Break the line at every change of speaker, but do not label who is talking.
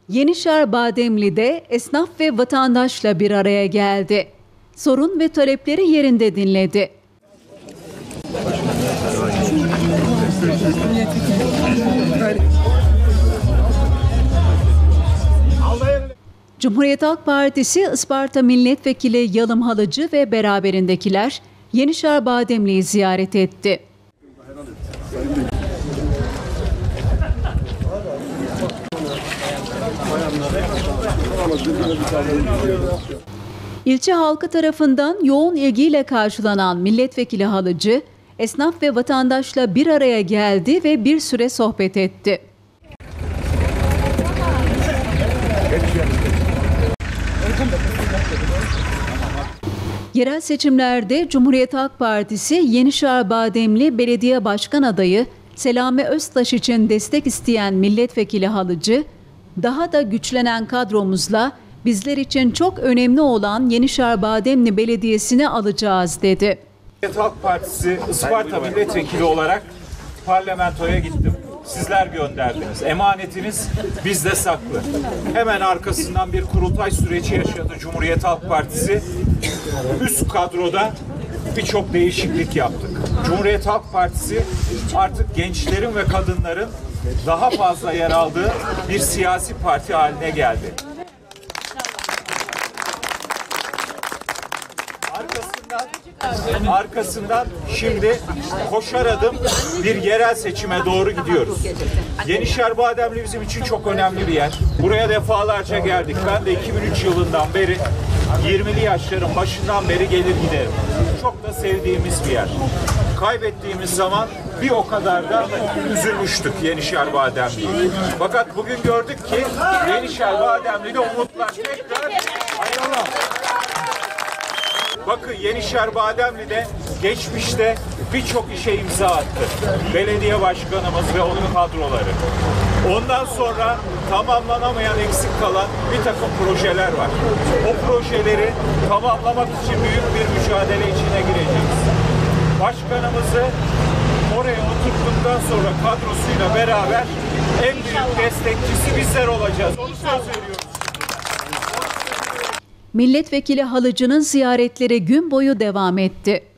Yenişehir Bademli'de esnaf ve vatandaşla bir araya geldi. Sorun ve talepleri yerinde dinledi. Cumhuriyet Halk Partisi Isparta Milletvekili Yalım Halıcı ve beraberindekiler Yenişehir Bademli'yi ziyaret etti. İlçe halkı tarafından yoğun ilgiyle karşılanan Milletvekili Halıcı, esnaf ve vatandaşla bir araya geldi ve bir süre sohbet etti. Yerel seçimlerde Cumhuriyet Halk Partisi Yenişehir Bademli Belediye Başkan Adayı Selami Öztaş için destek isteyen Milletvekili Halıcı, daha da güçlenen kadromuzla bizler için çok önemli olan Yenişehir Bademli Belediyesi'ni alacağız dedi.
Cumhuriyet Halk Partisi Isparta Milletvekili olarak parlamentoya gittim. Sizler gönderdiniz. Emanetiniz bizde saklı. Hemen arkasından bir kurultay süreci yaşadı Cumhuriyet Halk Partisi. Üst kadroda birçok değişiklik yaptık. Cumhuriyet Halk Partisi artık gençlerin ve kadınların daha fazla yer aldığı bir siyasi parti haline geldi. Arkasından şimdi koşar adım bir yerel seçime doğru gidiyoruz. Yenişehir Bademli bizim için çok önemli bir yer. Buraya defalarca geldik. Ben de 2003 yılından beri 20'li yaşların başından beri gelir giderim. Çok da sevdiğimiz bir yer. Kaybettiğimiz zaman bir o kadar da üzülmüştük Yenişehir Bademli'yi. Fakat bugün gördük ki Yenişehir Bademli'de umutlar tekrar hayrola. Bakın Yenişehir Bademli'de geçmişte birçok işe imza attı. Belediye başkanımız ve onun kadroları. Ondan sonra tamamlanamayan, eksik kalan bir takım projeler var. O projeleri tamamlamak için büyük bir mücadele içine gireceğiz. Başkanımızı oraya oturttuktan sonra kadrosuyla beraber en büyük destekçisi bizler olacağız. Onu söz veriyoruz.
Milletvekili Halıcı'nın ziyaretleri gün boyu devam etti.